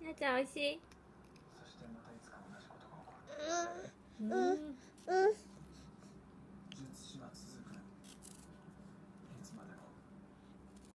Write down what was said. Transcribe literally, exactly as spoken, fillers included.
なちゃん美味しい。 そしてまたいつか同じことが起こる。 うん。うん。